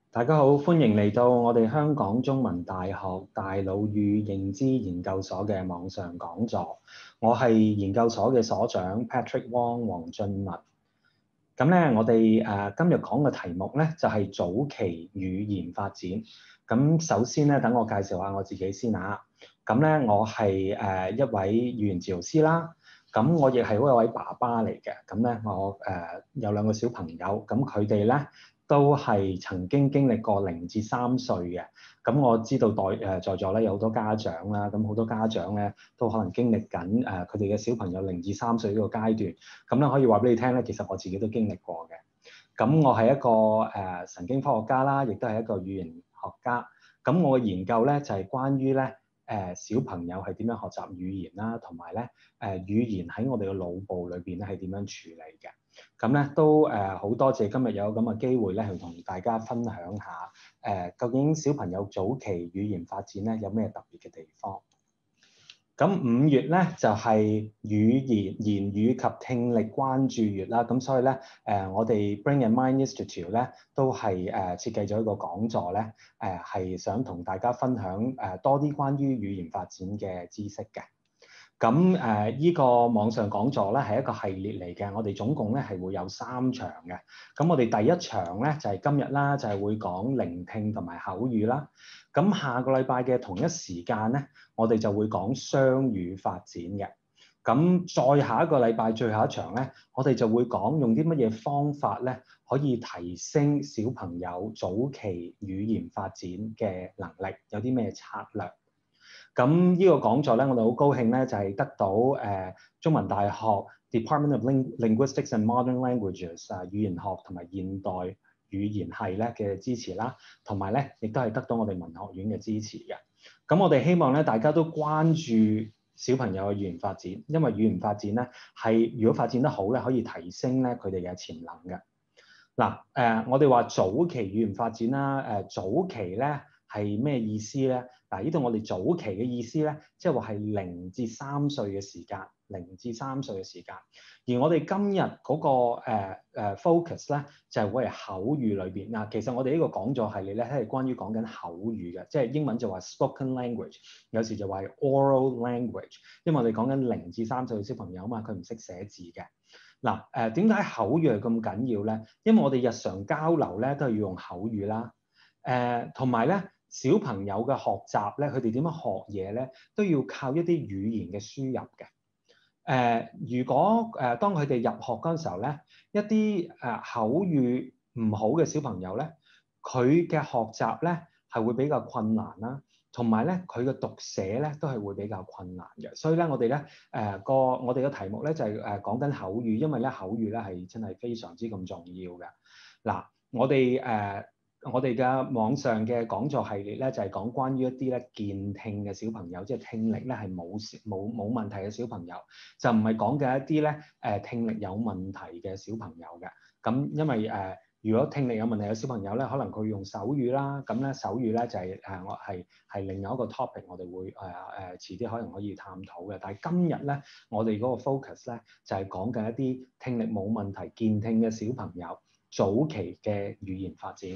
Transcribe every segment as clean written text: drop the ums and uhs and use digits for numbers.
大家好，歡迎嚟到我哋香港中文大學大腦與認知研究所嘅網上講座。我係研究所嘅所長 Patrick Wong 黃俊文。咁咧，我哋今日講嘅題目咧就係早期語言發展。咁首先咧，等我介紹下我自己先啊。咁咧，我係一位語言治療師啦。咁我亦係一位爸爸嚟嘅。咁咧，我有兩個小朋友。咁佢哋咧都係曾經經歷過0至3歲嘅。咁我知道在座咧有好多家長啦。咁好多家長咧都可能經歷緊佢哋嘅小朋友0至3歲呢個階段。咁咧可以話俾你聽咧，其實我自己都經歷過嘅。咁我係一個神經科學家啦，亦都係一個語言學家。咁我嘅研究咧就係關於咧小朋友係點樣學習語言啦，同埋咧語言喺我哋嘅腦部裏邊咧係點樣處理嘅。咁咧都好多謝今日有咁嘅機會咧，去同大家分享下究竟小朋友早期語言發展咧有咩特別嘅地方。咁5月咧就係言語及聽力關注月啦，咁所以咧我哋 Brain and Mind Institute 咧都係設計咗一個講座咧，係想同大家分享多啲關於語言發展嘅知識嘅。咁依個網上講座咧係一個系列嚟嘅，我哋總共咧係會有3場嘅。咁我哋第一場咧就係今日啦，就係會講聆聽同埋口語啦。咁下個禮拜嘅同一時間咧，我哋就會講雙語發展嘅。咁再下一個禮拜最後一場咧，我哋就會講用啲乜嘢方法咧可以提升小朋友早期語言發展嘅能力，有啲咩策略。咁呢個講座咧，我哋好高興咧，就係得到中文大學 Department of Linguistics and Modern Languages 語言學同埋現代語言系咧嘅支持啦，同埋咧亦都係得到我哋文學院嘅支持嘅。咁我哋希望咧大家都關注小朋友嘅語言發展，因為語言發展咧係如果發展得好咧，可以提升咧佢哋嘅潛能嘅。嗱我哋話早期語言發展啦，早期咧係咩意思咧？嗱，呢度我哋早期嘅意思咧，即係話係0至3歲嘅時間，0至3歲嘅時間。而我哋今日嗰個focus咧，就係會係口語裏邊。嗱，其實我哋呢個講座系列咧，係關於講緊口語嘅，即係英文就話 spoken language，有時就話 oral language。因為我哋講緊0至3歲嘅小朋友嘛，佢唔識寫字嘅。嗱點解口語係咁緊要咧？因為我哋日常交流咧都係要用口語啦。同埋咧，小朋友嘅學習咧，佢哋點樣學嘢咧，都要靠一啲語言嘅輸入嘅。如果當佢哋入學嗰陣時候咧，一啲口語唔好嘅小朋友咧，佢嘅學習咧係會比較困難啦，同埋咧佢嘅讀寫咧都係會比較困難嘅。所以咧，我哋咧我哋嘅題目咧就係講緊口語，因為咧口語咧係真係非常之咁重要嘅。嗱，我哋嘅網上嘅講座系列咧，就係講關於一啲咧健聽嘅小朋友，即係聽力咧係冇問題嘅小朋友，就唔係講嘅一啲咧聽力有問題嘅小朋友嘅。咁因為如果聽力有問題嘅小朋友咧，可能佢用手語啦，咁咧手語咧就係我係另外一個 topic，我哋會遲啲可能可以探討嘅。但係今日咧，我哋嗰個 focus 咧就係講緊一啲聽力冇問題、健聽嘅小朋友早期嘅語言發展。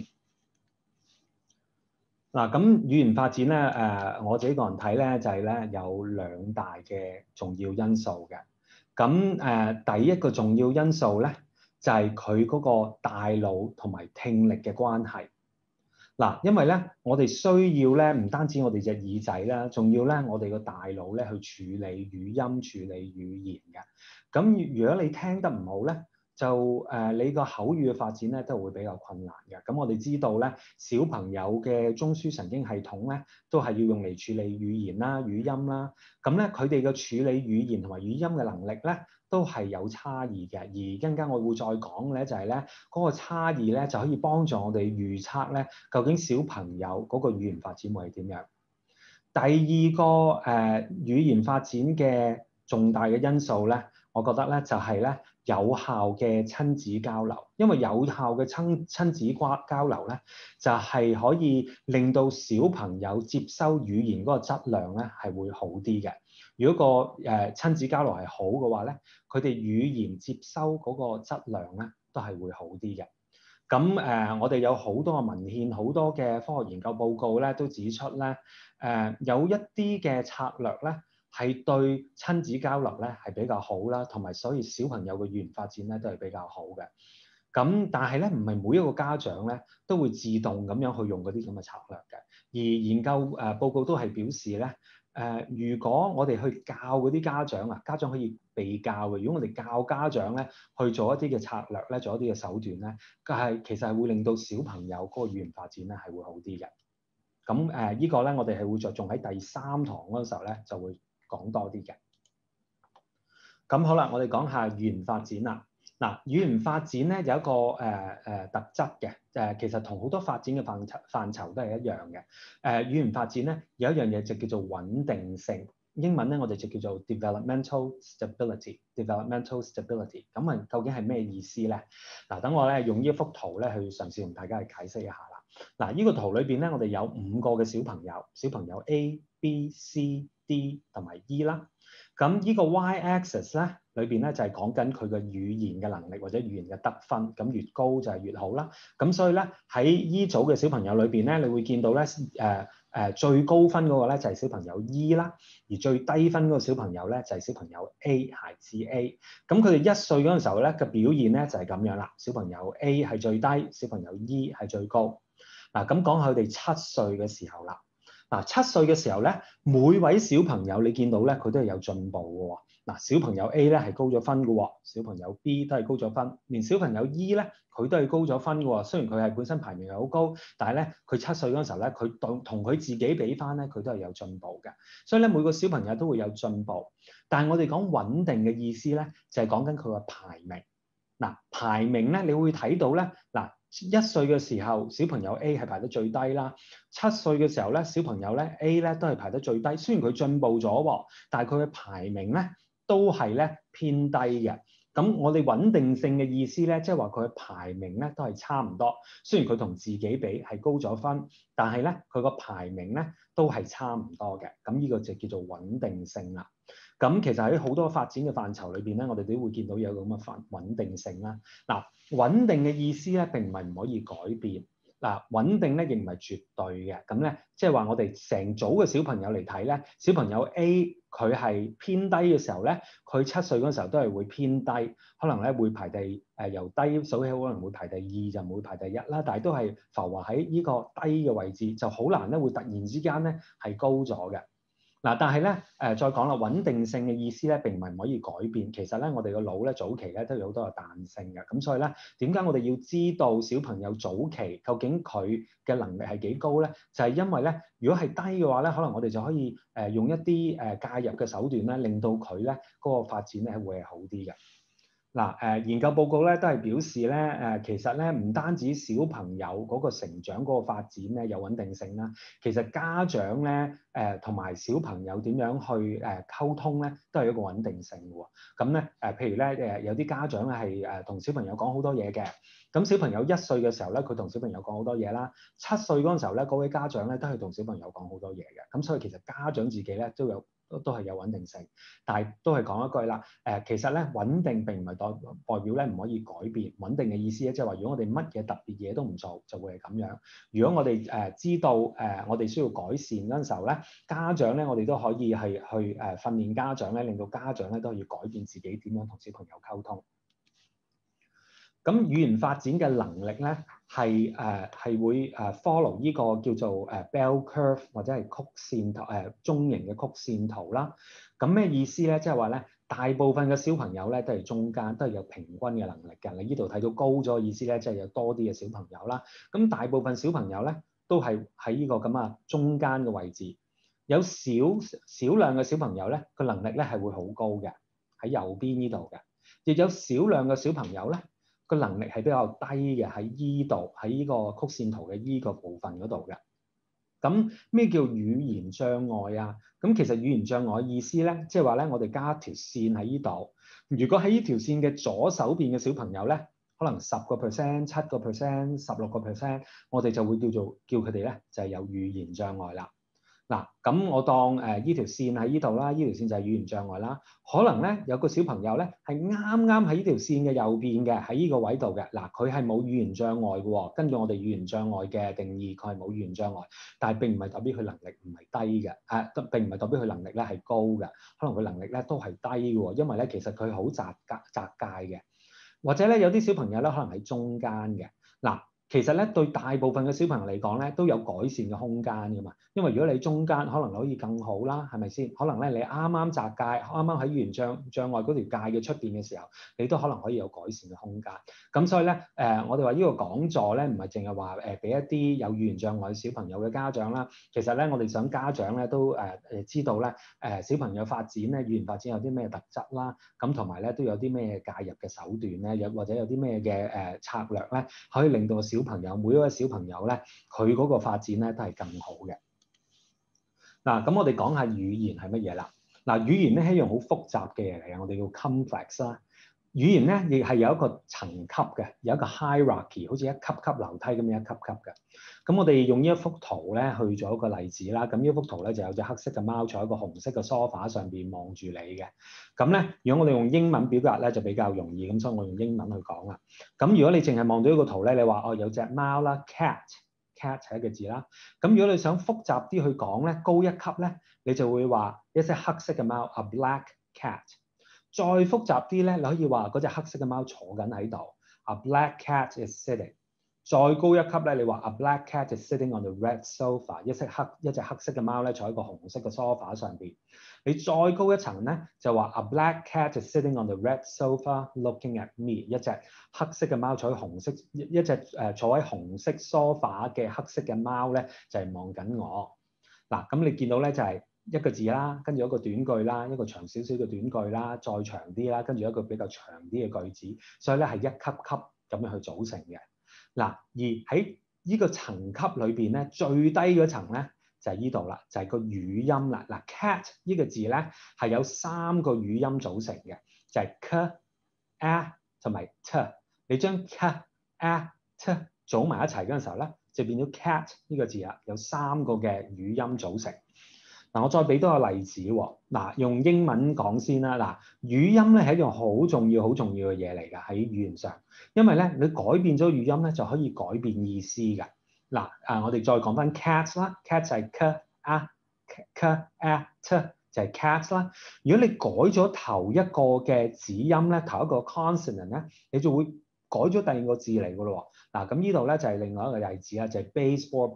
嗱，咁語言發展咧，我自己個人睇咧，就係咧有2大嘅重要因素嘅。咁第一個重要因素咧，就係佢嗰個大腦同埋聽力嘅關係。嗱，因為咧，我哋需要咧，唔單止我哋隻耳仔啦，仲要咧，我哋個大腦咧去處理語音、處理語言嘅。咁如果你聽得唔好咧，就你個口語嘅發展咧都會比較困難嘅。咁我哋知道咧，小朋友嘅中樞神經系統咧都係要用嚟處理語言啦、語音啦。咁咧佢哋嘅處理語言同埋語音嘅能力咧都係有差異嘅。而陣間我會再講咧，就係咧嗰個差異咧就可以幫助我哋預測咧究竟小朋友嗰個語言發展會係點樣。第二個語言發展嘅重大嘅因素咧，我覺得咧就係咧有效嘅親子交流，因為有效嘅親子交流咧，就係可以令到小朋友接收語言嗰個質量咧係會好啲嘅。如果個親子交流係好嘅話咧，佢哋語言接收嗰個質量咧都係會好啲嘅。 咁我哋有好多嘅文獻，好多嘅科學研究報告咧，都指出咧，有一啲嘅策略咧，係對親子交流咧係比較好啦，同埋所以小朋友嘅語言發展咧都係比較好嘅。咁但係咧，唔係每一個家長咧都會自動咁樣去用嗰啲咁嘅策略嘅。而研究報告都係表示咧，如果我哋去教嗰啲家長啊，家長可以被教嘅。如果我哋教家長咧去做一啲嘅策略咧，做一啲嘅手段咧，其實係會令到小朋友嗰個語言發展咧係會好啲嘅。咁呢個咧，我哋係會着重喺第3堂嗰陣時候咧就會講多啲嘅。咁好啦，我哋講下語言發展啦。嗱，語言發展咧有一個特質嘅，其實同好多發展嘅範疇都係一樣嘅。語言發展咧有一樣嘢就叫做穩定性，英文咧我哋就叫做 developmental stability。developmental stability 咁啊，究竟係咩意思咧？嗱，等我咧用呢一幅圖咧去嘗試同大家去解釋一下啦。嗱，呢個圖裏邊咧，我哋有5個嘅小朋友 A、B、C、D 同埋 E 啦。咁呢個 Y-axis 咧裏邊咧就係講緊佢嘅語言嘅能力或者語言嘅得分，咁越高就係越好啦。咁所以咧喺依組嘅小朋友裏邊咧，你會見到咧最高分嗰個咧就係小朋友 E 啦，而最低分嗰個小朋友咧就係小朋友 A， 孩子 A。咁佢哋1歲嗰陣時候咧嘅表現咧就係咁樣啦，小朋友 A 係最低，小朋友 E 係最高。嗱，咁講下佢哋7歲嘅時候啦。嗱，7歲嘅時候咧，每位小朋友你見到咧，佢都係有進步嘅喎。嗱，小朋友 A 咧係高咗分嘅喎，小朋友 B 都係高咗分，連小朋友 E 咧佢都係高咗分嘅喎。雖然佢係本身排名係好高，但係咧佢7歲嗰陣時候咧，佢同佢自己比翻咧，佢都係有進步嘅。所以咧每個小朋友都會有進步，但係我哋講穩定嘅意思咧，就係講緊佢個排名。嗱，排名咧，你會睇到咧，嗱，1歲嘅時候，小朋友 A 係排得最低啦。7歲嘅時候咧，小朋友咧 A 咧都係排得最低。雖然佢進步咗喎，但係佢嘅排名咧都係咧偏低嘅。咁我哋穩定性嘅意思咧，即係話佢嘅排名咧都係差唔多。雖然佢同自己比係高咗分，但係咧佢個排名咧都係差唔多嘅。咁呢個就叫做穩定性啦。咁其實喺好多發展嘅範疇裏邊咧，我哋都會見到有咁嘅穩定性啦。嗱，穩定嘅意思咧並唔係唔可以改變。嗱，穩定咧亦唔係絕對嘅。咁咧即係話我哋成組嘅小朋友嚟睇咧，小朋友 A 佢係偏低嘅時候咧，佢7歲嗰時候都係會偏低，可能咧會排由低數起，可能會排第2就唔會排第1啦。但係都係浮華喺呢個低嘅位置，就好難咧會突然之間咧係高咗嘅。嗱，但係咧再講啦，穩定性嘅意思咧並唔係唔可以改變。其實咧我哋個腦咧早期咧都有好多嘅彈性嘅。咁所以咧點解我哋要知道小朋友早期究竟佢嘅能力係幾高咧？就係因為咧如果係低嘅話咧，可能我哋就可以用一啲介入嘅手段咧，令到佢咧嗰個發展咧會係好啲嘅。嗱，研究報告咧都係表示咧其實咧唔單止小朋友嗰個成長嗰個發展咧有穩定性啦，其實家長咧同埋小朋友點樣去溝通咧都係一個穩定性嘅喎。咁咧譬如咧有啲家長咧係同小朋友講好多嘢嘅，咁小朋友1歲嘅時候咧佢同小朋友講好多嘢啦，7歲嗰陣時候咧嗰位家長咧都係同小朋友講好多嘢嘅。咁所以其實家長自己咧都係有穩定性，但係都係講一句啦，其實咧穩定並唔係代表咧唔可以改變。穩定嘅意思咧，即係話如果我哋乜嘢特別嘢都唔做，就會係咁樣。如果我哋知道我哋需要改善嗰陣時候咧，家長咧我哋都可以係去訓練家長咧，令到家長咧都可以改變自己點樣同小朋友溝通。咁語言發展嘅能力咧係會follow 呢個叫做bell curve 或者係曲線圖中型嘅曲線圖啦。咁咩意思咧？即係話咧，大部分嘅小朋友咧都係中間，都係有平均嘅能力嘅。你呢度睇到高咗意思咧，即係有多啲嘅小朋友啦。咁大部分小朋友咧都係喺呢個咁啊中間嘅位置。有少量嘅小朋友咧個能力咧係會好高嘅，喺右邊呢度嘅。亦有少量嘅小朋友咧個能力係比較低嘅，喺依度，喺呢個曲線圖嘅依個部分嗰度嘅。咁咩叫語言障礙啊？咁其實語言障礙意思咧，即係話咧，我哋加條線喺依度。如果喺呢條線嘅左手邊嘅小朋友咧，可能10%、7%、16%，我哋就會叫佢哋咧就係有語言障礙啦。 嗱，咁我當依條線喺依度啦，依條線就係語言障礙啦。可能咧有個小朋友咧係啱啱喺依條線嘅右邊嘅，喺依個位度嘅。嗱，佢係冇語言障礙嘅喎。根據我哋語言障礙嘅定義，佢係冇語言障礙，但係並唔係代表佢能力唔係低嘅。並唔係代表佢能力咧係高嘅，可能佢能力咧都係低嘅喎。因為咧其實佢好窄界嘅，或者咧有啲小朋友咧可能喺中間嘅。嗱。其實咧對大部分嘅小朋友嚟講咧都有改善嘅空間㗎嘛，因為如果你中間可能可以更好啦，係咪先？可能咧你啱啱窄界，啱啱喺語言障礙嗰條界嘅出邊嘅時候，你都可能可以有改善嘅空間。咁所以咧我哋話呢個講座咧唔係淨係話俾一啲有語言障礙小朋友嘅家長啦，其實咧我哋想家長咧都知道咧小朋友發展咧語言發展有啲咩特質啦，咁同埋咧都有啲咩介入嘅手段咧，或者有啲咩嘅策略咧，可以令到每一個小朋友咧，佢嗰個發展咧都係更好嘅。嗱，咁我哋講下語言係乜嘢啦。嗱，語言咧係一樣好複雜嘅嘢嚟嘅，我哋叫 complex 啦。語言咧亦係有一個層級嘅，有一個 hierarchy， 好似一級級樓梯咁樣一級級嘅。咁我哋用呢一幅圖咧去做一個例子啦。咁呢幅圖咧就有隻黑色嘅貓坐喺個紅色嘅 sofa 上邊望住你嘅。咁咧，如果我哋用英文表達咧就比較容易，咁所以我用英文去講啦。咁如果你淨係望到呢個圖咧，你話有隻貓啦 ，cat 係一個字啦。咁如果你想複雜啲去講咧，高一級咧，你就會話一隻黑色嘅貓 ，a black cat。再複雜啲咧，你可以話嗰隻黑色嘅貓坐緊喺度 ，a black cat is sitting。再高一級咧，你話 a black cat is sitting on the red sofa， 一隻黑色嘅貓咧坐喺個紅色嘅 sofa 上邊。你再高一層咧，就話 a black cat is sitting on the red sofa looking at me， 一隻黑色嘅貓坐喺紅色坐喺紅色 sofa 嘅黑色嘅貓咧就係望緊我。嗱，咁你見到咧就係一個字啦，跟住一個短句啦，一個長少少嘅短句啦，再長啲啦，跟住一個比較長啲嘅句子，所以咧係一級級咁樣去組成嘅。嗱，而喺呢個層級裏邊咧，最低嗰層咧就係呢度啦，就係個語音啦。嗱，cat 呢個字咧係有3個語音組成嘅，就係 k、a 同埋 t。你將 k、a、t 組埋一齊嗰陣時候咧，就變咗 cat 呢個字啦，有3個嘅語音組成。嗱，我再俾多個例子喎。嗱，用英文講先啦。嗱，語音咧係一樣好重要嘅嘢嚟㗎，喺語言上，因為咧你改變咗語音咧就可以改變意思㗎。嗱，我哋再講翻 cat 啦 ，cat 就係 k a k a t 就係 cat 啦。如果你改咗頭一個嘅子音咧，頭一個 consonant 咧，你就會改咗第2個字嚟㗎咯喎。嗱，咁呢度咧就係另外一個例子啦，就係 baseball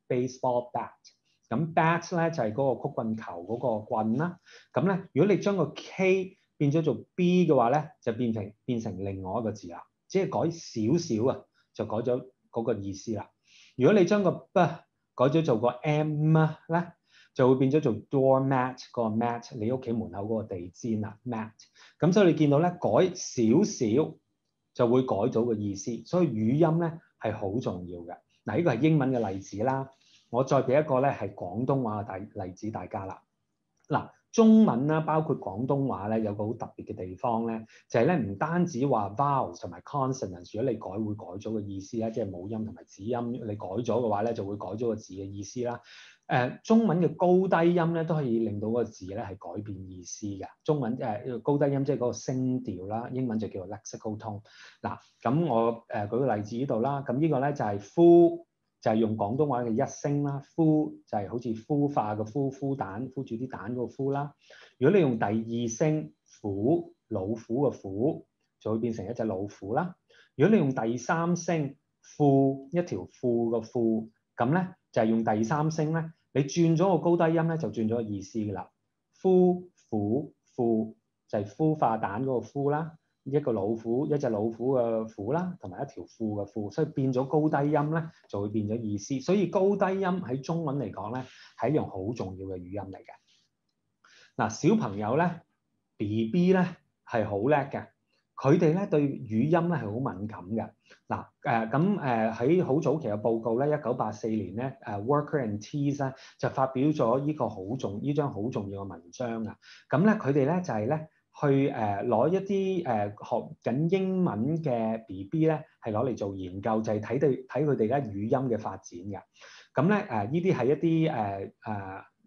bat。咁 bat 咧就係嗰個曲棍球嗰個棍啦。咁咧，如果你將個 K 變咗做 B 嘅話咧，就變成另外一個字啦。只係改少少啊，就改咗嗰個意思啦。如果你將個 B 改咗做個 M 咧，就會變咗做 doormat 個 mat， 你屋企門口嗰個地氈啊 mat。咁所以你見到咧改少少就會改咗個意思，所以語音咧係好重要嘅。嗱，呢個係英文嘅例子啦。我再俾一個咧係廣東話嘅例子大家啦。嗱，中文啦，包括廣東話咧，有個好特別嘅地方咧，就係咧唔單止話 vowels 同埋 consonants， 如果你會改咗個意思啦，即係母音同埋子音，你改咗嘅話咧，就會改咗個字嘅意思啦。中文嘅高低音咧都可以令到個字咧係改變意思嘅。中文高低音即係嗰個聲調啦，英文就叫做 lexical tone。嗱，咁我舉個例子呢度啦，咁呢個咧就係孵。就係用廣東話嘅一聲啦，孵就係好似孵化嘅孵蛋，孵住啲蛋嗰個孵啦。如果你用第2聲虎，老虎嘅虎，就會變成一隻老虎啦。如果你用第3聲褲，一條褲嘅褲，咁咧就係用第3聲咧，你轉咗個高低音咧就轉咗個意思㗎啦。孵虎褲就係孵化蛋嗰個孵啦。一隻老虎嘅虎啦，同埋一條褲嘅褲，所以變咗高低音咧，就會變咗意思。所以高低音喺中文嚟講咧，係一樣好重要嘅語音嚟嘅。嗱，小朋友咧 ，BB 咧係好叻嘅，佢哋咧對語音咧係好敏感嘅。嗱，喺好早期嘅報告咧，1984年咧，Worker and Tees 咧就發表咗呢張好重要嘅文章啊。咁咧佢哋咧就係咧。去攞一啲學緊英文嘅 BB 咧，係攞嚟做研究，就係睇佢哋而家語音嘅發展嘅。咁咧呢啲係一啲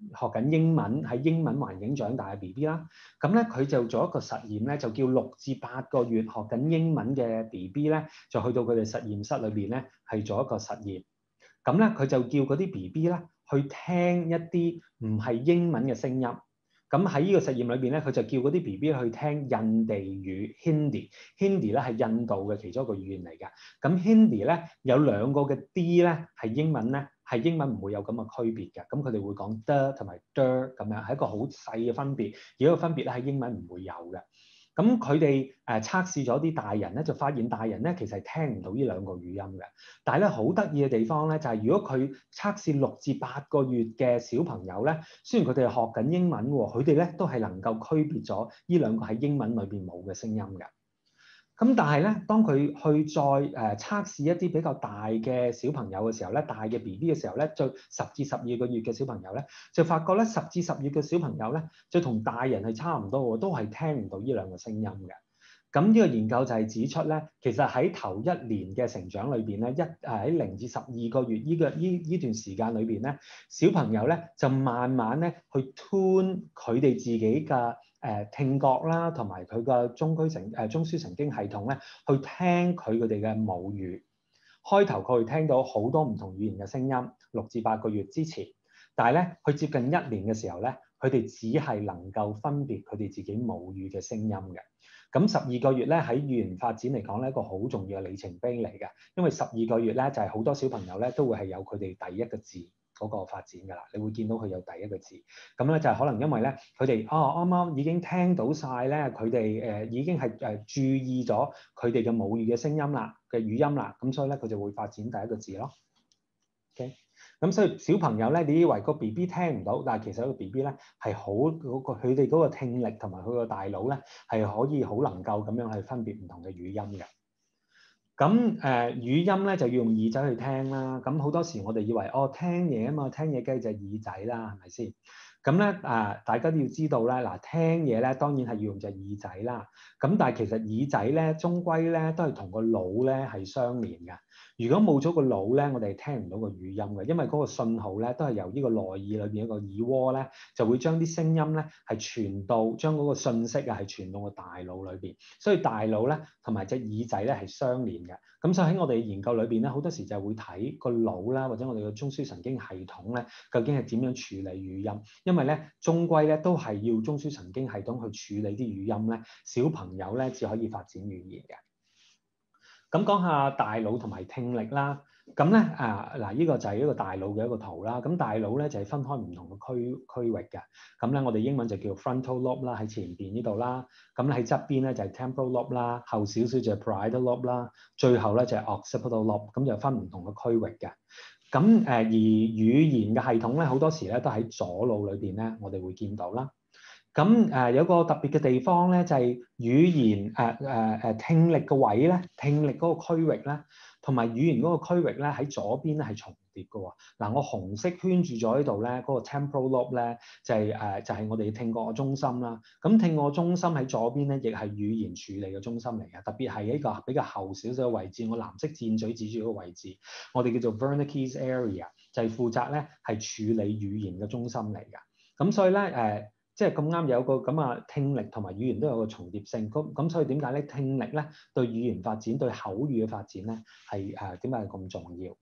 學緊英文喺英文環境長大嘅 BB 啦。咁咧佢就做一個實驗咧，就叫6至8個月學緊英文嘅 BB 咧，就去到佢哋實驗室裏邊咧係做一個實驗。咁咧佢就叫嗰啲 BB 咧去聽一啲唔係英文嘅聲音。咁喺呢個實驗裏邊咧，佢就叫嗰啲 BB 去聽印地語 Hindi 咧係印度嘅其中一個語言嚟嘅。咁 Hindi 咧有2個嘅 D 咧係英文咧，係英文唔會有咁嘅區別嘅。咁佢哋會講 the 同埋 der 咁樣，係一個好細嘅分別。而呢個分別咧喺英文唔會有嘅。咁佢哋測試咗啲大人咧，就發現大人咧其實係聽唔到呢2個語音嘅。但係咧好得意嘅地方咧，就係如果佢測試6至8個月嘅小朋友咧，雖然佢哋係學緊英文喎，佢哋咧都係能夠區別咗呢2個喺英文裏邊冇嘅聲音嘅。咁但係咧，當佢去再測試一啲比較大嘅小朋友嘅時候咧，大嘅 BB 嘅時候咧，就10至12個月嘅小朋友咧，就發覺咧10至12嘅小朋友咧，就同大人係差唔多喎，都係聽唔到呢2個聲音嘅。咁呢個研究就係指出咧，其實喺頭1年嘅成長裏邊咧，喺0至12個月呢段時間裏邊咧，小朋友咧就慢慢咧去 tune 佢哋自己嘅聽覺啦，同埋佢個中樞神經系統咧，去聽佢哋嘅母語。開頭佢會聽到好多唔同語言嘅聲音，6至8個月之前，但係咧，去接近1年嘅時候咧，佢哋只係能夠分別佢哋自己母語嘅聲音嘅。咁12個月咧喺語言發展嚟講咧，一個好重要嘅里程碑嚟嘅，因為12個月咧就係好多小朋友咧都會係有佢哋第一個字嗰個發展㗎啦。你會見到佢有第一個字，咁咧就係可能因為咧佢哋啱啱已經聽到晒咧，佢哋已經係注意咗佢哋嘅母語嘅聲音啦嘅語音啦，咁所以咧佢就會發展第一個字咯。OK。咁所以小朋友咧，你以為個 BB 聽唔到，但係其實個 BB 咧係好佢哋嗰個聽力同埋佢個大腦咧係可以好能夠咁樣去分別唔同嘅語音嘅。咁語音咧就要用耳仔去聽啦。咁好多時我哋以為聽嘢啊嘛，聽嘢梗係隻耳仔啦，係咪先？咁咧大家都要知道咧，嗱聽嘢咧當然係要用隻耳仔啦。咁但係其實耳仔咧，終歸咧都係同個腦咧係相連嘅。如果冇咗個腦咧，我哋係聽唔到個語音嘅，因為嗰個信號咧都係由呢個內耳裏邊一個耳蝸咧，就會將啲聲音咧係傳到，將嗰個信息係傳到個大腦裏邊。所以大腦咧同埋隻耳仔咧係相連嘅。咁所以喺我哋研究裏邊咧，好多時就會睇個腦啦，或者我哋嘅中樞神經系統咧，究竟係點樣處理語音？因為咧，終歸咧都係要中樞神經系統去處理啲語音咧，小朋友咧至可以發展語言嘅。咁講下大腦同埋聽力啦。咁咧呢個就係一個大腦嘅一個圖啦。咁大腦咧就係分開唔同嘅區域嘅。咁咧我哋英文就叫 frontal lobe 啦，喺前邊呢度啦。咁喺側邊咧就係 temporal lobe 啦，後少少就係 parietal lobe 啦，最後咧就係 occipital lobe。咁就分唔同嘅區域嘅。咁而語言嘅系統咧，好多時咧都喺左腦裏邊咧，我哋會見到啦。咁有個特別嘅地方咧，就係語言聽力嘅位咧，聽力嗰個區域咧，同埋語言嗰個區域咧喺左邊咧係重疊嘅喎。我紅色圈住咗喺度咧，嗰個 temporal lobe 咧就係我哋嘅聽覺中心啦。咁聽覺中心喺左邊咧，亦係語言處理嘅中心嚟嘅，特別係一個比較後少少嘅位置，我藍色箭嘴指住嗰個位置，我哋叫做 Wernicke's area，就係負責咧係處理語言嘅中心嚟嘅。咁所以咧即係咁啱有個咁啊，聽力同埋語言都有個重疊性。咁所以點解咧？聽力咧對語言發展、對口語嘅發展咧係點解係咁重要？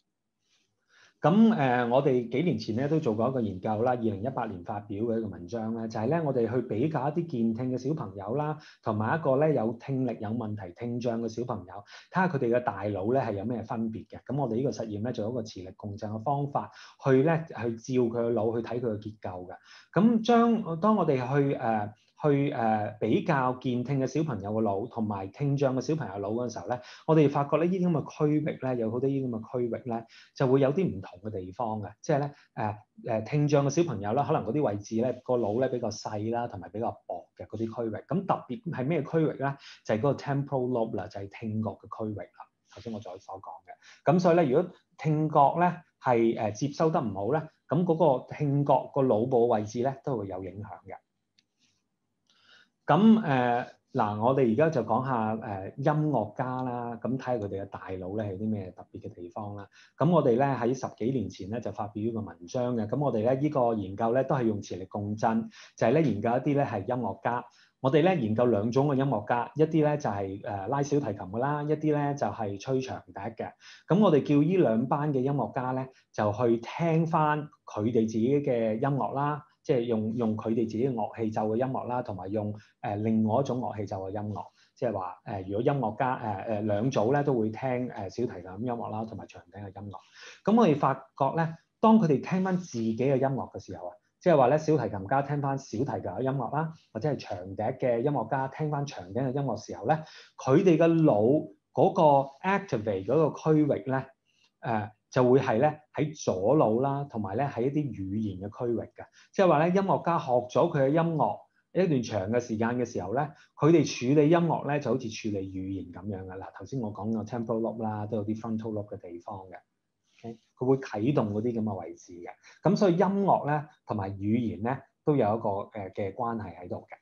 咁我哋幾年前咧都做過一個研究啦，2018年發表嘅一個文章咧，就係咧我哋去比較一啲健聽嘅小朋友啦，同埋一個咧有聽力有問題、聽障嘅小朋友，睇下佢哋嘅大腦咧係有咩分別嘅。咁我哋呢個實驗咧做一個磁力共振嘅方法，去照佢嘅腦去睇佢嘅結構嘅。咁當我哋去比較健聽嘅小朋友嘅腦同埋聽障嘅小朋友腦嗰陣時候咧，我哋發覺呢啲咁嘅區域咧，有好多呢啲咁嘅區域咧，就會有啲唔同嘅地方嘅，即係咧聽障嘅小朋友啦，可能嗰啲位置咧個腦咧比較細啦，同埋比較薄嘅嗰啲區域。咁特別係咩區域咧？就係嗰個 temporal lobe 啦，就係聽覺嘅區域啦。頭先我所講嘅。咁所以咧，如果聽覺咧係接收得唔好咧，咁嗰個聽覺個腦部位置咧都會有影響嘅。咁嗱，我哋而家就講下音樂家啦，咁睇下佢哋嘅大腦咧係啲咩特別嘅地方啦。咁我哋咧喺10幾年前咧就發表呢個文章嘅，咁我哋咧呢個研究咧都係用磁力共振，就係咧研究一啲咧係音樂家。我哋咧研究兩種嘅音樂家，一啲咧就係拉小提琴嘅啦，一啲咧就係吹長笛嘅。咁我哋叫呢兩班嘅音樂家咧，就去聽翻佢哋自己嘅音樂啦。即係用佢哋自己嘅樂器奏嘅音樂啦，同埋用另外一種樂器奏嘅音樂，即係話如果音樂家兩組咧都會聽小提琴音樂啦，同埋長笛嘅音樂。咁我哋發覺咧，當佢哋聽翻自己嘅音樂嘅時候啊，即係話咧小提琴家聽翻小提琴嘅音樂啦，或者係長笛嘅音樂家聽翻長笛嘅音樂時候咧，佢哋嘅腦嗰個 activate 嗰個區域咧，就會係咧喺左腦啦，同埋咧喺一啲語言嘅區域嘅，即係話咧音樂家學咗佢嘅音樂一段長嘅時間嘅時候咧，佢哋處理音樂咧就好似處理語言咁樣嘅。嗱，頭先我講個 temporal lobe 啦，都有啲 frontal lobe 嘅地方嘅，佢會啟動嗰啲咁嘅位置嘅。咁所以音樂咧同埋語言咧都有一個嘅關係喺度嘅。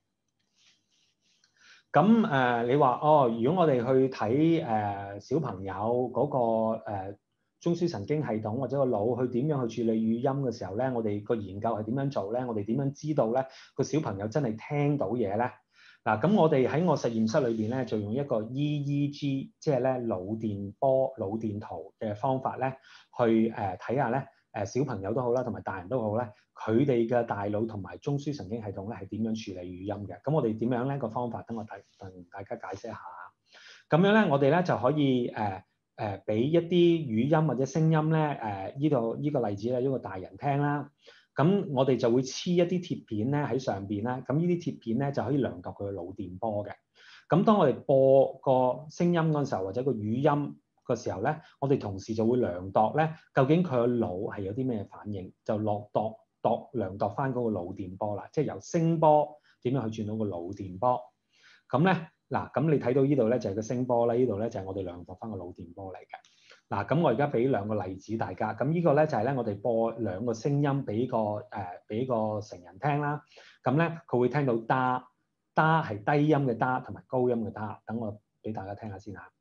咁你話如果我哋去睇小朋友嗰個中樞神經系統或者個腦去點樣去處理語音嘅時候咧，我哋個研究係點樣做咧？我哋點樣知道咧個小朋友真係聽到嘢咧？嗱，咁我哋喺我實驗室裏邊咧，就用一個 EEG，即係咧腦電波、腦電圖嘅方法咧，去睇下咧小朋友都好啦，同埋大人都好咧，佢哋嘅大腦同埋中樞神經系統咧係點樣處理語音嘅？咁我哋點樣咧個方法？等我同大家解釋一下。咁樣咧，我哋咧就可以俾一啲語音或者聲音咧，呢個例子咧，一個大人聽啦。咁我哋就會黐一啲貼片咧喺上邊啦。咁呢啲貼片咧就可以量度佢嘅腦電波嘅。咁當我哋播個聲音嗰陣時候，或者個語音嘅時候咧，我哋同時就會量度咧，究竟佢個腦係有啲咩反應，就量度翻嗰個腦電波啦。即係由聲波點樣去轉到個腦電波。咁咧。嗱，咁你睇到呢度咧就係個聲波啦，呢度咧就係我哋量度翻個腦電波嚟嘅。嗱，咁我而家俾兩個例子大家，咁呢個咧就係咧我哋播兩個聲音俾個成人聽啦。咁咧佢會聽到da係低音嘅da同埋高音嘅da。等我俾大家聽下先嚇。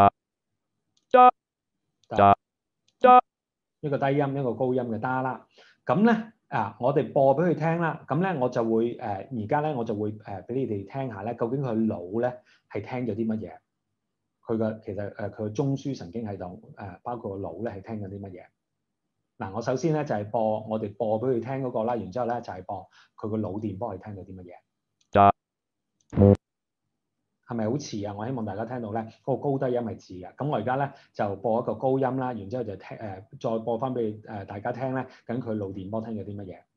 一個低音一個高音嘅da啦。咁咧。我哋播俾佢聽啦，咁咧我就會而家咧我就會俾你哋聽下咧，究竟佢腦咧係聽咗啲乜嘢？其實佢個中樞神經系統包括個腦咧係聽咗啲乜嘢？嗱，我首先咧就係我哋播俾佢聽嗰個啦，然之後咧就係播佢個腦電波係聽咗啲乜嘢？係咪好似啊？我希望大家聽到咧，嗰個高低音係似嘅。咁我而家咧就播一個高音啦，然之後就再播翻俾大家聽咧，咁佢腦電波聽咗啲乜嘢？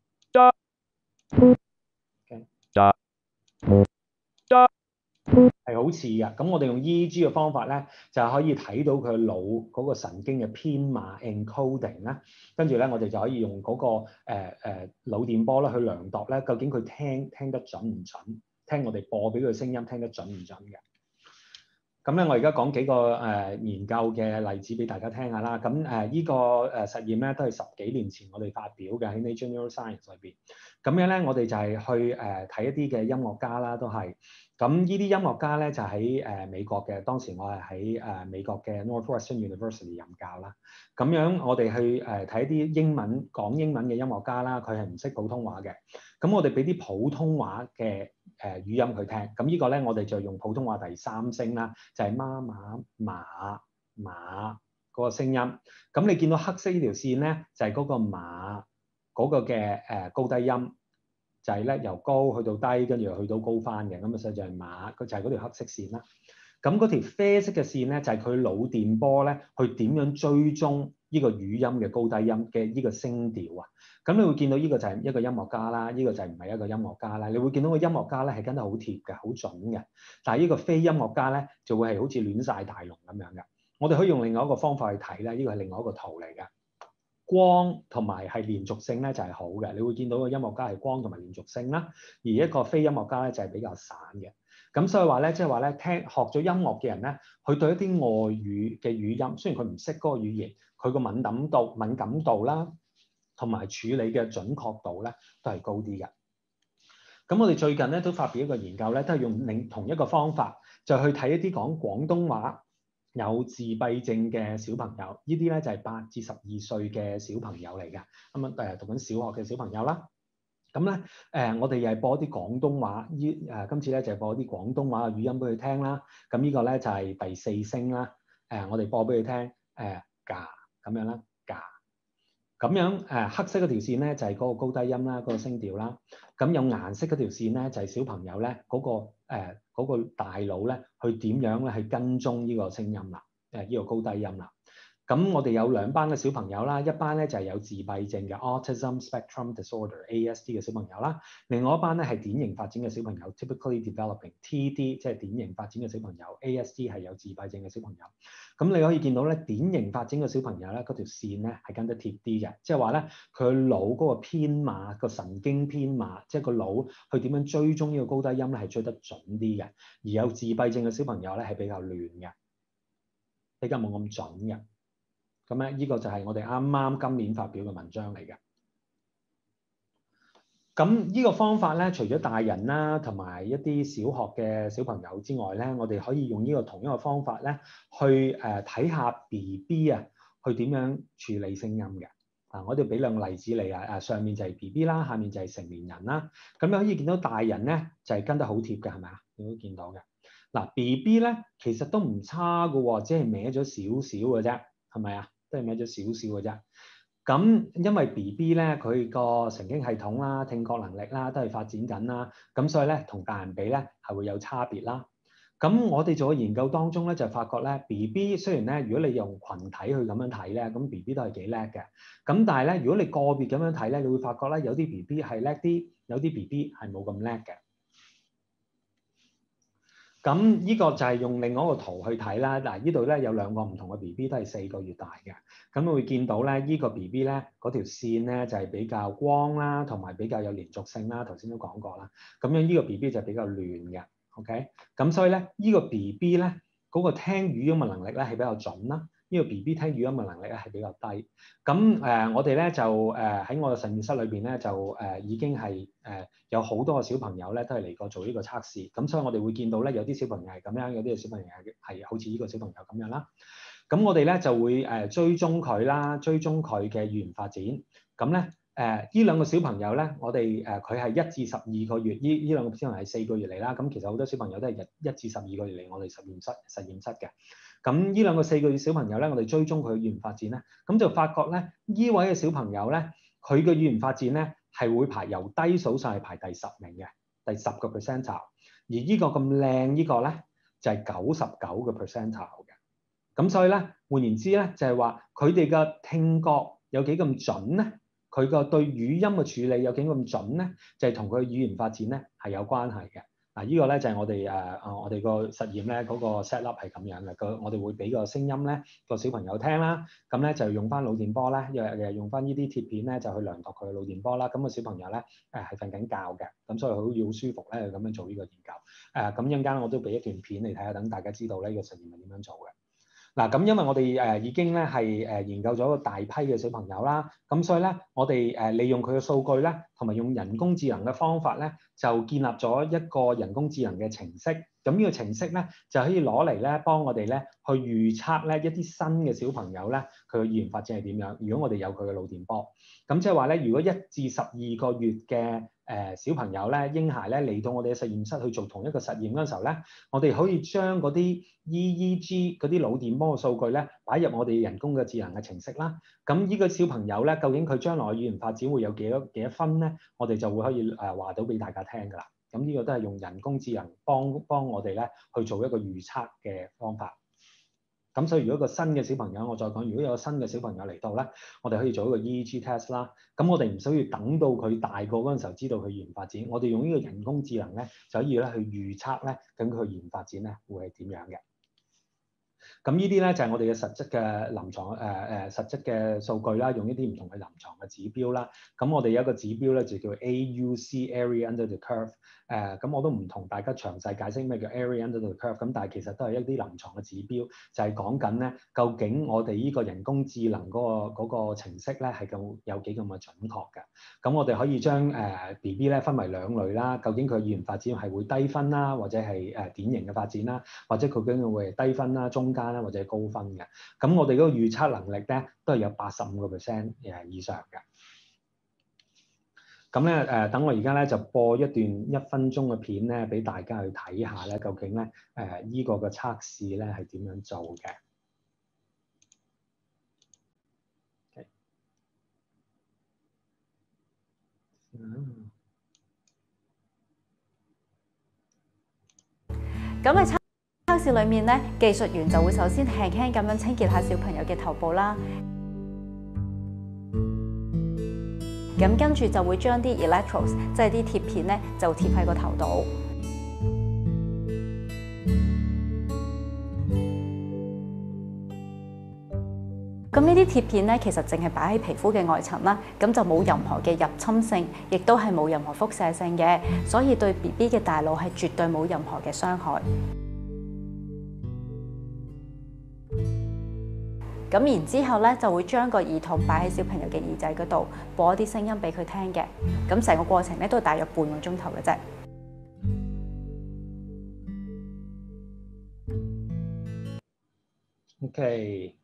係好似嘅。咁我哋用 EEG 嘅方法咧，就可以睇到佢腦嗰個神經嘅編碼 encoding 啦。跟住咧，我哋就可以用嗰個腦電波咧去量度咧，究竟佢聽得準唔準？聽我哋播俾佢聲音聽得準唔準嘅？咁咧，我而家講幾個研究嘅例子俾大家聽下啦。咁呢個實驗咧都係10幾年前我哋發表嘅喺 Nature Neuroscience 裏邊。咁樣咧，我哋就係去睇一啲嘅音樂家啦，都係。咁呢啲音樂家咧就喺美國嘅，當時我係喺美國嘅 Northwestern University 任教啦。咁樣我哋去睇一啲講英文嘅音樂家啦，佢係唔識普通話嘅。咁我哋俾啲普通話嘅語音佢聽。咁呢個咧我哋就用普通話第3聲啦，就係媽媽馬嗰個聲音。咁你見到黑色呢條線咧，就係嗰個馬嗰個嘅高低音。就係咧由高去到低，跟住又去到高翻嘅，咁啊實際就係馬，佢就係嗰條黑色線啦。咁嗰條啡色嘅線咧，就係佢腦電波咧，去點樣追蹤呢個語音嘅高低音嘅呢個聲調啊。咁你會見到呢個就係一個音樂家啦，呢個就係唔係一個音樂家啦。你會見到個音樂家咧係跟得好貼嘅，好準嘅。但係呢個非音樂家咧就會係好似亂晒大龍咁樣嘅。我哋可以用另外一個方法去睇咧，呢個係另外一個圖嚟嘅。光同埋係連續性咧就係好嘅，你會見到個音樂家係光同埋連續性啦，而一個非音樂家咧就係比較散嘅。咁所以話咧，即係話咧，學咗音樂嘅人咧，佢對一啲外語嘅語音，雖然佢唔識嗰個語言，佢個敏感度啦，同埋處理嘅準確度咧都係高啲嘅。 咁我哋最近咧都發表一個研究咧，都係用同一個方法，就去睇一啲講廣東話有自閉症嘅小朋友，呢啲咧就係8至12歲嘅小朋友嚟嘅，咁啊讀緊小學嘅小朋友啦。咁咧我哋又係播啲廣東話，今次咧就係播啲廣東話嘅語音俾佢聽啦。咁呢個咧就係第4聲啦。我哋播俾佢聽，㗎咁樣啦，㗎。咁樣黑色嗰條線咧就係嗰個高低音啦，嗰個聲調啦。咁有顏色嗰條線咧就係小朋友咧嗰個大腦咧去點樣咧去跟蹤呢個聲音啦，呢個高低音啦。咁我哋有2班嘅小朋友啦，一班咧就係有自閉症嘅 Autism Spectrum Disorder（ASD） 嘅小朋友啦，另外一班咧係典型發展嘅小朋友 （Typically Developing，TD） 即係典型發展嘅小朋友 ，ASD 係有自閉症嘅小朋友。咁你可以見到咧，典型發展嘅小朋友咧，嗰條線咧係跟得貼啲嘅，即係話咧佢腦嗰個編碼、個神經編碼，即係個腦去點樣追蹤呢個高低音咧係追得準啲嘅。而有自閉症嘅小朋友咧係比較亂嘅，比較冇咁準嘅。咁咧，呢個就係我哋啱啱今年發表嘅文章嚟嘅。咁呢個方法咧，除咗大人啦，同埋一啲小學嘅小朋友之外咧，我哋可以用呢個同一個方法咧，去睇下 BB 啊，去點樣處理聲音嘅。我哋俾2個例子你啊，上面就係 BB 啦，下面就係成年人啦。咁你可以見到大人咧就係跟得好貼嘅，係咪啊？你都見到嘅。嗱 BB 咧其實都唔差嘅喎，只係歪咗少少嘅啫，係咪啊？都係歪咗少少嘅啫。咁因為 BB 咧佢個神經系統啦、聽覺能力啦都係發展緊啦，咁所以咧同大人比咧係會有差別啦。咁我哋做嘅研究當中咧就發覺咧 BB 雖然咧如果你用群體去咁樣睇咧，咁 BB 都係幾叻嘅。咁但係咧如果你個別咁樣睇咧，你會發覺咧有啲 BB 係叻啲，有啲 BB 係冇咁叻嘅。咁呢個就係用另外一個圖去睇啦。嗱，呢度咧有2個唔同嘅 BB 都係4個月大嘅。咁會見到咧，呢個 BB 咧嗰條線咧就係比較光啦，同埋比較有連續性啦。頭先都講過啦。咁樣呢個 BB 就比較亂嘅。OK。咁所以咧，呢個 BB 咧嗰個聽語音嘅能力咧係比較準啦。呢個 BB 聽語音嘅能力咧係比較低。咁我哋咧就喺我嘅實驗室裏邊咧就已經係有好多個小朋友咧都係嚟過做呢個測試。咁所以我哋會見到咧有啲小朋友係咁樣，有啲小朋友係好似呢個小朋友咁樣啦。咁我哋咧就會追蹤佢啦，追蹤佢嘅語言發展。咁咧呢2個小朋友咧，我哋佢係1至12個月，呢2個小朋友係4個月嚟啦。咁其實好多小朋友都係1至12個月嚟我哋實驗室嘅。咁呢2個4個月小朋友咧，我哋追蹤佢嘅語言發展咧，咁就發覺咧呢位嘅小朋友咧，佢嘅語言發展咧係會由低數上係排第10名嘅，第10個 percentile。而呢個咁靚呢個咧就係99個 percentile 嘅。咁所以咧換言之咧就係話佢哋嘅聽覺有幾咁準咧，佢個對語音嘅處理有幾咁準咧，就係同佢語言發展咧係有關係嘅。嗱，呢個咧就係我哋個實驗咧嗰個 set up 係咁樣嘅。我哋會俾個聲音咧個小朋友聽啦，咁咧就用翻腦電波咧，又用翻呢啲鐵片咧就去量度佢嘅腦電波啦。咁個小朋友咧係瞓緊覺嘅，咁所以好舒服咧咁樣做呢個研究。咁一陣間我都俾一段片嚟睇下，等大家知道呢個實驗係點樣做嘅。嗱，咁因為我哋已經咧係研究咗大批嘅小朋友啦，咁所以咧我哋利用佢嘅數據咧，同埋用人工智能嘅方法咧，就建立咗一個人工智能嘅程式。咁呢個程式咧就可以攞嚟咧幫我哋咧去預測咧一啲新嘅小朋友咧佢嘅語言發展係點樣。如果我哋有佢嘅腦電波，咁即係話咧，如果1至12個月嘅小朋友咧嬰孩咧嚟到我哋嘅實驗室去做同一個實驗嗰陣時候咧，我哋可以將嗰啲 EEG 嗰啲腦電波嘅數據咧擺入我哋人工嘅智能嘅程式啦。咁呢個小朋友咧究竟佢將來嘅語言發展會有幾多分咧？我哋就會可以話到俾大家聽㗎啦。咁呢個都係用人工智能幫我哋咧去做一個預測嘅方法。咁所以如果一個新嘅小朋友，我再講，如果有個新嘅小朋友嚟到咧，我哋可以做一個 EEG test 啦。咁我哋唔需要等到佢大個嗰陣時候知道佢語言發展，我哋用呢個人工智能咧就可以咧去預測咧，咁佢語言發展咧會係點樣嘅。 咁呢啲咧就係我哋嘅實質嘅臨床實質嘅數據啦，用一啲唔同嘅臨床嘅指標啦。咁我哋有一個指標咧就叫 AUC Area Under the Curve。咁我都唔同大家詳細解釋咩叫 Area Under the Curve。咁但係其實都係一啲臨床嘅指標，就係講緊咧究竟我哋呢個人工智能嗰個程式咧係有幾咁嘅準確嘅。咁我哋可以將BB 咧分為兩類啦，究竟佢語言發展係會低分啦，或者係典型嘅發展啦，或者佢究竟會係低分啦、中間啦，或者係高分嘅。咁我哋嗰個預測能力咧都係有85%以上嘅。咁咧等我而家咧就播一段1分鐘嘅片咧，俾大家去睇下咧，究竟咧依個嘅測試咧係點樣做嘅。 咁喺測試裏面咧，技術員就會首先輕輕咁樣清潔下小朋友嘅頭部啦。咁跟住就會將啲 electrodes， 即係啲貼片咧，就貼喺個頭度。咁呢啲貼片咧，其實淨係擺喺皮膚嘅外層啦，咁就冇任何嘅入侵性，亦都係冇任何輻射性嘅，所以對 BB 嘅大腦係絕對冇任何嘅傷害。咁然之後咧，就會將個耳筒擺喺小朋友嘅耳仔嗰度，播一啲聲音俾佢聽嘅。咁成個過程咧都係大約半個鐘頭嘅啫。 OK，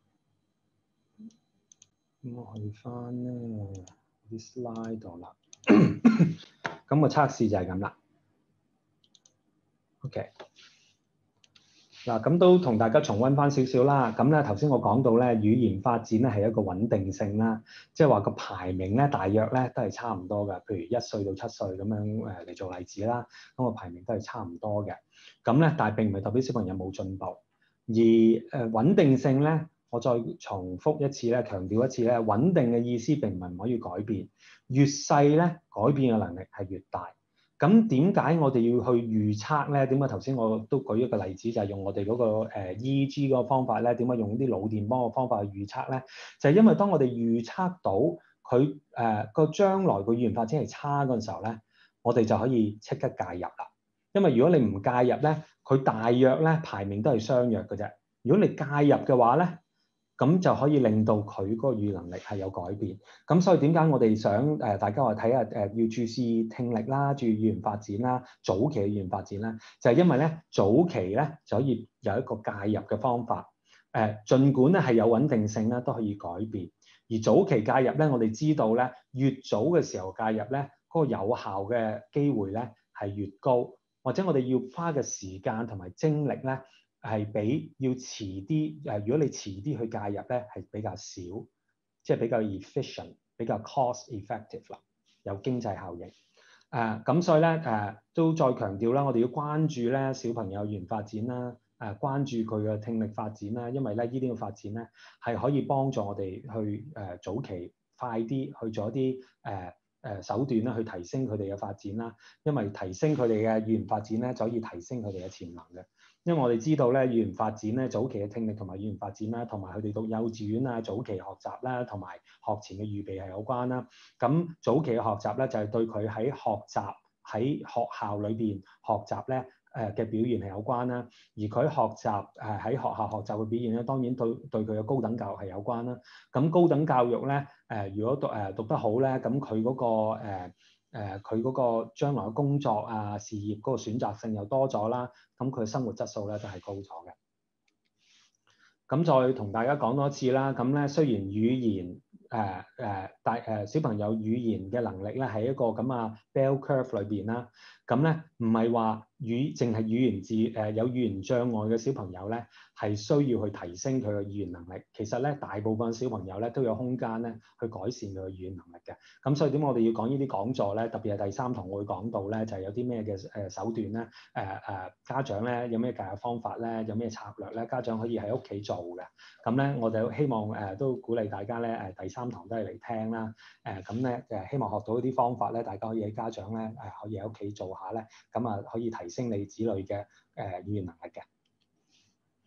咁我去翻咧啲 slide 度啦。咁個測試就係咁啦。OK。嗱，咁都同大家重溫翻少少啦。咁咧頭先我講到咧語言發展咧係一個穩定性啦，即係話個排名咧大約咧都係差唔多嘅。譬如1歲到7歲咁樣嚟做例子啦，咁個排名都係差唔多嘅。咁咧，但係並唔係代表小朋友冇進步。而穩定性咧，我再重複一次咧，強調一次咧，穩定嘅意思並唔係唔可以改變，越細咧改變嘅能力係越大。咁點解我哋要去預測咧？點解頭先我都舉一個例子，就係用我哋嗰個EEG 嗰個方法咧？點解用啲腦電波嘅方法去預測咧？就係因為當我哋預測到佢個將來個語言發展係差嗰陣時候咧，我哋就可以即刻介入啦。因為如果你唔介入咧，佢大約咧排名都係相若嘅啫。如果你介入嘅話咧，咁就可以令到佢嗰個語言能力係有改變。咁所以點解我哋想大家話睇下要注視聽力啦，注意語言發展啦，早期嘅語言發展啦，就係因為咧早期咧就可以有一個介入嘅方法。儘管咧係有穩定性咧，都可以改變。而早期介入咧，我哋知道咧，越早嘅時候介入咧，嗰個有效嘅機會咧係越高，或者我哋要花嘅時間同埋精力咧，係比要遲啲如果你遲啲去介入咧，係比較少，即係比較 efficient、比較 cost effective 啦，有經濟效益。咁所以咧都再強調啦，我哋要關注咧小朋友語言發展啦，關注佢嘅聽力發展啦，因為咧呢啲嘅發展咧係可以幫助我哋去早期快啲去做一啲手段啦，去提升佢哋嘅發展啦。因為提升佢哋嘅語言發展咧，就可以提升佢哋嘅潛能嘅。因為我哋知道咧，語言發展咧，早期嘅聽力同埋語言發展啦，同埋佢哋讀幼稚園啊，早期學習啦，同埋學前嘅預備係有關啦。咁早期嘅學習咧，就係對佢喺學習喺學校裏邊學習咧嘅表現係有關啦。而佢學習喺學校學習嘅表現咧，當然對佢嘅高等教育係有關啦。咁高等教育咧如果讀得好咧，咁佢嗰個佢嗰個將來嘅工作啊、事業嗰個選擇性又多咗啦，咁佢生活質素咧都係高咗嘅。咁再同大家講多次啦，咁咧雖然語言小朋友語言嘅能力咧係一個咁啊 bell curve 裏邊啦，咁咧唔係話淨係有語言障礙嘅小朋友咧係需要去提升佢嘅語言能力。其實咧大部分小朋友咧都有空間咧去改善佢嘅語言能力嘅。咁所以點解我哋要講呢啲講座咧？特別係第3堂我會講到咧，就係有啲咩嘅手段咧，家長咧有咩介入方法咧，有咩策略咧，家長可以喺屋企做嘅。咁咧我就希望都鼓勵大家咧第3堂都係嚟聽啦。咁咧希望學到一啲方法咧，大家可以喺家長咧可以喺屋企做下咧，咁啊可以提升你子女嘅語言能力嘅。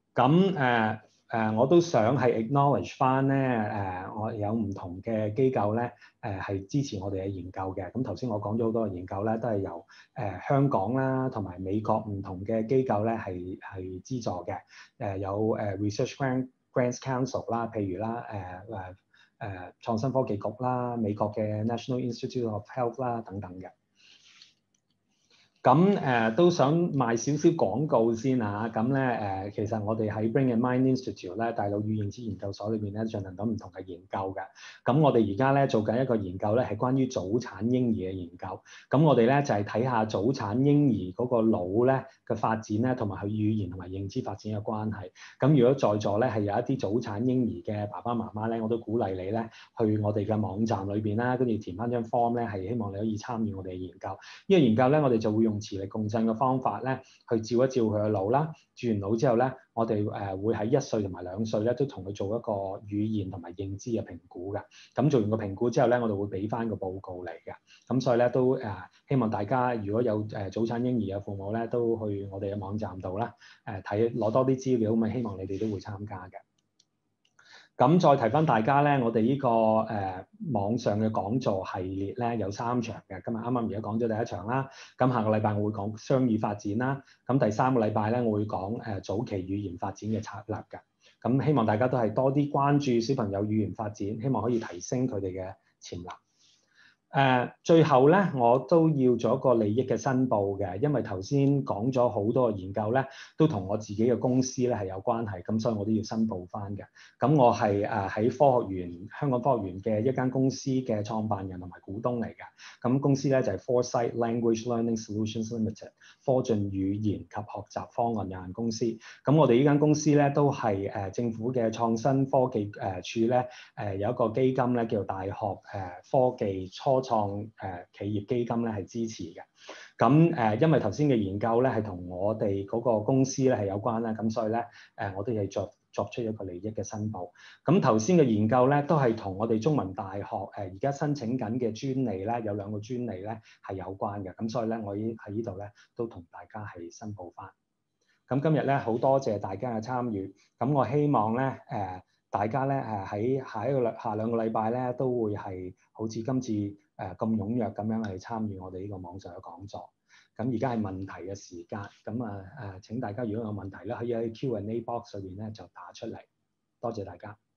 咁我都想係 acknowledge 翻咧我有唔同嘅機構咧係支持我哋嘅研究嘅。咁頭先我講咗好多嘅研究咧，都係由香港啦同埋美國唔同嘅機構咧係資助嘅。有Research Grants Council 啦，譬如啦創新科技局啦、美國嘅 National Institute of Health 啦等等嘅。咁都想賣少少廣告先嚇，咁咧其實我哋喺 Brain and Mind Institute 咧大腦與認知研究所裏邊咧進行緊唔同嘅研究嘅。咁我哋而家咧做緊一個研究咧係關於早產嬰兒嘅研究。咁我哋咧就係睇下早產嬰兒嗰個腦咧嘅發展咧，同埋佢語言同埋認知發展嘅關係。咁如果在座咧係有一啲早產嬰兒嘅爸爸媽媽咧，我都鼓勵你咧去我哋嘅網站裏邊啦，跟住填翻張 form 咧，係希望你可以參與我哋嘅研究。呢個研究咧，我哋就會用磁力共振嘅方法咧，去照一照佢嘅腦啦。照完腦之後咧，我哋會喺1歲同埋2歲咧，都同佢做一個語言同埋認知嘅評估嘅。咁做完個評估之後咧，我哋會俾翻個報告嚟嘅。咁所以咧都希望大家如果有早產嬰兒嘅父母咧，都去我哋嘅網站度啦，攞多啲資料，咁希望你哋都會參加嘅。咁再提翻大家咧，我哋呢個網上嘅講座系列咧有3場嘅。今日啱啱而家講咗第1場啦。咁下個禮拜我會講雙語發展啦。咁第3個禮拜咧，我會講早期語言發展嘅策略嘅。咁希望大家都係多啲關注小朋友語言發展，希望可以提升佢哋嘅潛能。最後咧，我都要做一個利益嘅申報嘅，因為頭先講咗好多嘅研究咧，都同我自己嘅公司咧係有關係，咁所以我都要申報翻嘅。咁我係喺科學園香港科學園嘅一間公司嘅創辦人同埋股東嚟嘅。咁公司咧就係 Foresight Language Learning Solutions Limited 科進語言及學習方案有限公司。咁我哋呢間公司咧都係政府嘅創新科技處咧有一個基金咧叫做大學科技初創企業基金咧係支持嘅。咁因為頭先嘅研究咧係同我哋嗰個公司咧係有關啦，咁所以咧我都係作出一個利益嘅申報。咁頭先嘅研究咧都係同我哋中文大學而家申請緊嘅專利咧有2個專利咧係有關嘅。咁所以咧我喺呢度咧都同大家係申報翻。咁今日咧好多謝大家嘅參與。咁我希望咧大家咧喺下2個禮拜咧都會係好似今次咁踴躍咁樣去參與我哋呢個網上嘅講座。咁而家係問題嘅時間，咁請大家如果有問題咧，可以喺 Q&A box 裏邊咧就打出嚟。多謝大家。